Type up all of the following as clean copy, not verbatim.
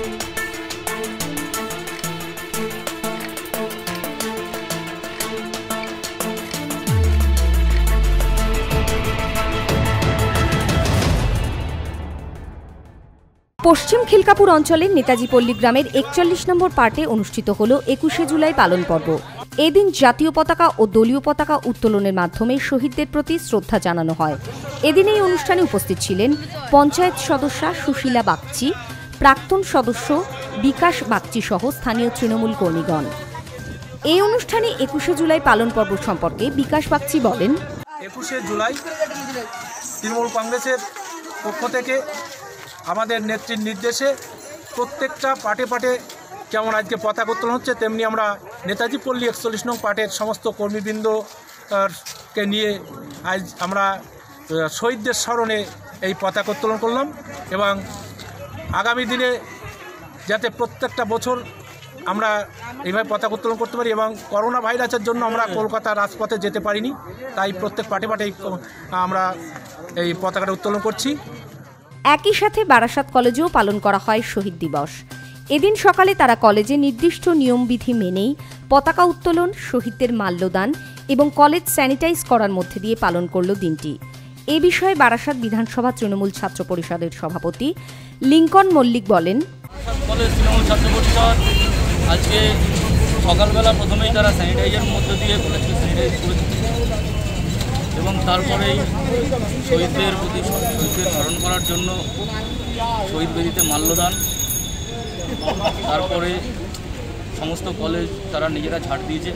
পশ্চিম খিলকাপুর অঞ্চলের নেতাজি পল্লী গ্রামের ৪১ নম্বর পার্টে অনুষ্ঠিত হল ২১শে জুলাই পালন পর্ব। এদিন জাতীয় পতাকা ও দলীয় পতাকা উত্তোলনের মাধ্যমে শহীদদের প্রতি শ্রদ্ধা জানানো হয়। এদিন এই অনুষ্ঠানে উপস্থিত ছিলেন পঞ্চায়েত সদস্যা সুশীলা বাগচি, প্রাক্তন সদস্য বিকাশ বাগচি সহ স্থানীয় তৃণমূল কর্মীগণ। এই অনুষ্ঠানে ২১শে জুলাই পালন পর্ব সম্পর্কে বিকাশ বাগচি বলেন, ২১শে জুলাই তৃণমূল কংগ্রেসের পক্ষ থেকে আমাদের নেত্রীর নির্দেশে প্রত্যেকটা পাটে পাটে যেমন আজকে পতাকা উত্তোলন হচ্ছে, তেমনি আমরা নেতাজি পল্লী ৪১ নং পাটের সমস্ত কর্মীবৃন্দকে নিয়ে আজ আমরা শহীদদের স্মরণে এই পতাকা উত্তোলন করলাম এবং আগামী দিনে যাতে প্রত্যেকটা বছর আমরা এইভাবে পতাকা উত্তোলন করতে পারি এবং করোনা ভাইরাসের জন্য আমরা কলকাতার রাজপথে যেতে পারিনি, তাই প্রত্যেক পাটে পাটে আমরা এই পতাকাটা উত্তোলন করছি। একই সাথে বারাসাত কলেজেও পালন করা হয় শহীদ দিবস। এদিন সকালে তারা কলেজে নির্দিষ্ট নিয়মবিধি মেনেই পতাকা উত্তোলন, শহীদদের মাল্যদান এবং কলেজ স্যানিটাইজ করার মধ্যে দিয়ে পালন করল দিনটি। এ বিষয়ে বারাসাত বিধানসভা তৃণমূল ছাত্র পরিষদের সভাপতি লিঙ্কন মল্লিক বলেন, কলেজ তৃণমূল ছাত্র পরিষদ আজকে সকালবেলা প্রথমেই তারা স্যানিটাইজারের মধ্যে দিয়ে কলেজকে স্যানিটাইজ করেছে এবং তারপরেই শহীদদের প্রতি শহীদদের স্মরণ করার জন্য শহীদ বেদিতে মাল্যদান, তারপরে সমস্ত কলেজ তারা নিজেরা ছাড় দিয়েছে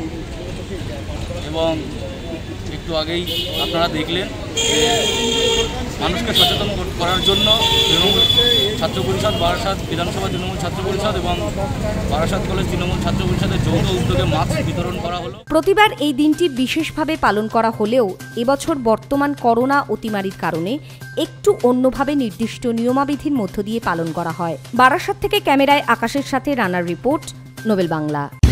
এবং একটু আগেই আপনারা দেখলেন যে মানুষকে সচেতন করার জন্য তৃণমূল ছাত্র পরিষদ, বারাসাত বিধানসভা তৃণমূল ছাত্র পরিষদ এবং বারাসাত কলেজ তৃণমূল ছাত্র পরিষদের যৌথ উদ্যোগে মাস্ক বিতরণ করা হলো। প্রতিবার এই দিনটি বিশেষভাবে পালন করা হলেও এবছর বর্তমান করোনা অতিমারির কারণে একটু অন্যভাবে নির্দিষ্ট নিয়মাবিধির মধ্য দিয়ে পালন করা হয়। বারাসাত থেকে ক্যামেরায় আকাশের সাথে রানার রিপোর্ট, নোবেল বাংলা।